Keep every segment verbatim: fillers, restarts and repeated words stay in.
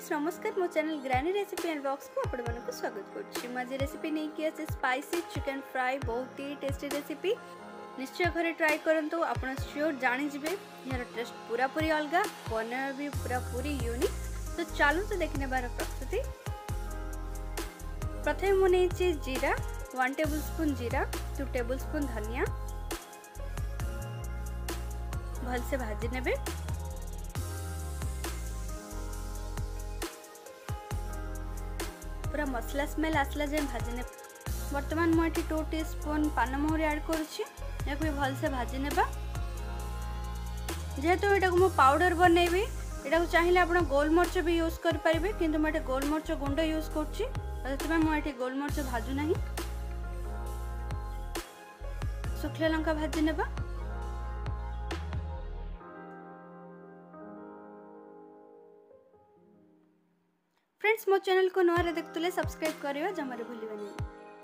Friends नमस्कार मो channel granny recipe and blogs को आपण मानक स्वागत करछि। आज रेसिपी नहीं कि आसे स्पाइसी चिकन फ्राई बहुत ही टेस्टी रेसिपी निश्चय घरे ट्राई करंतु आपण श्योर जानि जिवे यार टेस्ट पूरा पूरी अलगा बना भी पूरा पूरी यूनिक। तो चलो तो देखने बार प्रस्तुति। प्रथम मु नेछि जीरा वन टेबल स्पून जीरा टू टेबल स्पून धनिया भल से भाजी नेबे। पूरा मसला स्मेल आसला जे भाजी ने। वर्तमान मु एठी टू टीस्पून पानमहुरी ऐड करूछि याको भी भल से भाजी नेबा। जेहेतु एटा को मु पाउडर बनेबी एटा को चाहिए आपण गोलमरच भी यूज कर परिबे किंतु मटे गोलमरच गुंड यूज करछि तबे मु एठी गोलमरच भाजू नाही। सुखला लंका भाजी नेबा। फ्रेंड्स मो चैनल को नोरे देखतले सब्सक्राइब करियो जमारे भूलिबे नहीं।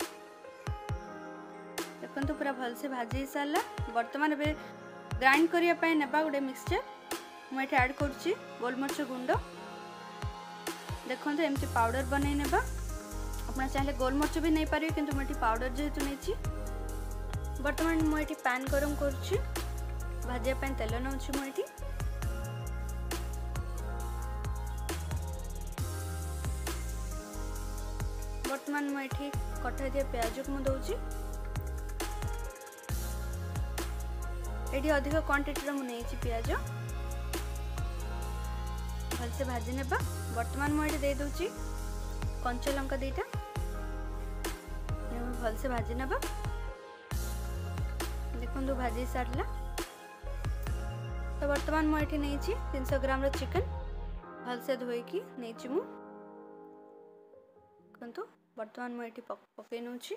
देखन तो पूरा भल से भाजी साला। वर्तमान बे ग्राइंड करिया पय नेबा गुडे मिक्सचर मु एठी ऐड करछि गोलमरच गुंड। देखन तो एमती पाउडर बनै नेबा। अपना चाहे गोलमरच भी नहीं पारियो किंतु मठी पाउडर जेहेतु नेछि। वर्तमान मु एठी पैन गरम करछि भाजिया पय तेल नउछि मु एठी। वर्तमान मु एठी कटा दिया प्याज को मु दउछि। एठी अधिक क्वांटिटी रो मु नेछि प्याज भल से भाजी नेबा। वर्तमान मु एठी दे दउछि कंचा लंका देटा भल से भाजी नेबा। देखन दो भाजी सारला। तो वर्तमान मु एठी नेछि तीन सौ ग्राम रो चिकन भल से धोई की नेछि मु। कंतु वर्तमान मु एठी पके नउछि।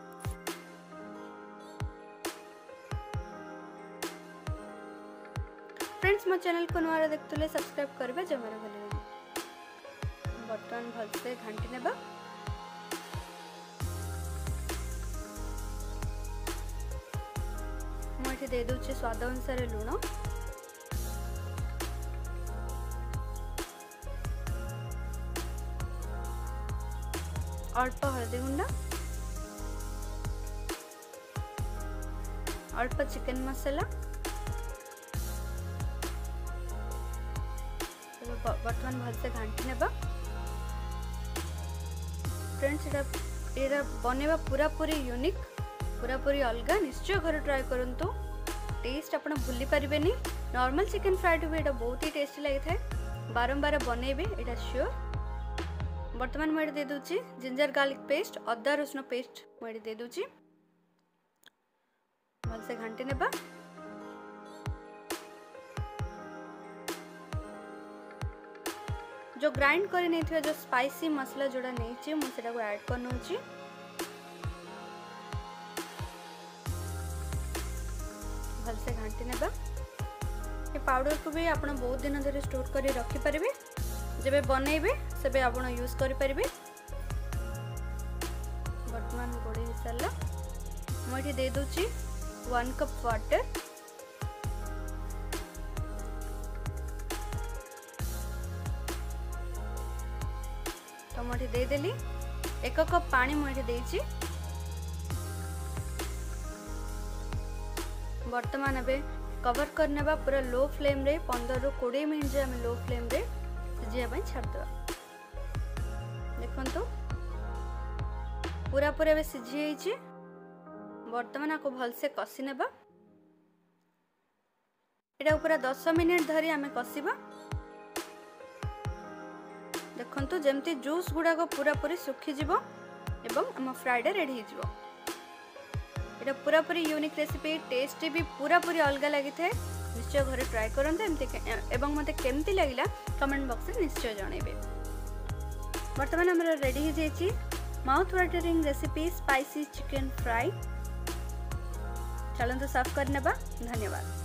फ्रेंड्स मो चैनल को नोरा देखतले सब्सक्राइब करबे जमारे भले। वर्तमान भल से घांटी नेबा। मु एठी दे दउछि स्वाद अनुसार लूण। अल्प हल्दी गुंड अल्प चिकन मसाला। वर्तमान भल से घांटी नेबा। फ्रेंड्स एटा एटा बनेबा पूरा पूरी यूनिक पूरा पूरी अलगा। निश्चय घर ट्राई करंतु टेस्ट आपण भूली परिबे नहीं। नॉर्मल चिकन फ्राइड भी एटा बहुत ही टेस्टी लागि थाए। बारंबार बनेबे एटा श्योर। वर्तमान मु दे दूची जिंजर गार्लिक पेस्ट अदा रसुन पेस्ट मु दे दूची भल से घांटी नेबा। जो ग्राइंड करे नहीं थिया जो स्पाइसी मसाला जोड़ा नहीं ची मु सेटा को ऐड कर नउची। भल से घांटी नेबा। ये पाउडर को भी आपण बहुत दिन धरि स्टोर करी रखि परिबे। जबे बनेबे सेबे आपण यूज करि परिबे। वर्तमान गोड़ी हिसाला मु एठी दे दूची वन कप वाटर। तो मु एठी दे देली एक कप पानी मु एठी देछि। वर्तमान अबे कवर करनेबा पूरा लो फ्लेम रे पंद्रह रु बीस मिनिट जे हम लो फ्लेम रे सिझिया पय छाड़ दो। देखन तो पूरा पूरा बे सिझी हेछि। वर्तमान आको भल से कसी नेबा। एटा पूरा दस मिनिट धरि हमें कसीबा। देखन तो जेमती जूस गुडा को पूरा पूरी सुखी जिवो एवं हम फ्राइड रेडी हे जिवो। एटा पूरा पूरी यूनिक रेसिपी टेस्टी भी पूरा पूरी अलग लागि थाए। निश्चय घरे ट्राई करंते एमती एवं मते केमती लागिला कमेंट बॉक्स रे निश्चय जणेबे। वर्तमान हमर रेडी हे जेछि mouth watering recipe spicy chicken fry. चलन तो सर्व करनेबा। धन्यवाद।